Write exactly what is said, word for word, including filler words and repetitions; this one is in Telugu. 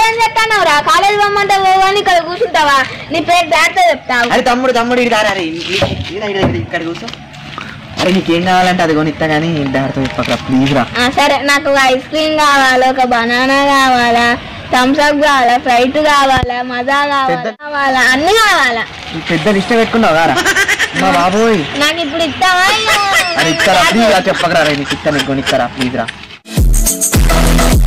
ఏం చెప్తానవరా కాలేజ్ పోమంటే పోవని ఇక్కడ కూర్చుంటావా నీ పేరు దారితో చెప్తావు అరే తమ్ముడు తమ్ముడు ఇది రారా ఇక్కడ కూర్చో అరే నీకేం కావాలంటే అది కొనిస్తా కానీ దారితో చెప్పకరా ప్లీజ్ రా సరే నాకు ఐస్ క్రీమ్ కావాలా ఒక బనానా కావాలా థమ్స్ అప్ కావాలా ఫ్రైట్ కావాలా మజా కావాలా కావాలా అన్ని కావాలా పెద్ద లిస్ట్ పెట్టుకున్నావు రా మా బాబోయ్ నాకు ఇప్పుడు ఇస్తావా అది ఇస్తారా ప్లీజ్ రా చెప్పకరా నీకు ఇస్తా నీకు కొనిస్తారా ప్లీజ్ రా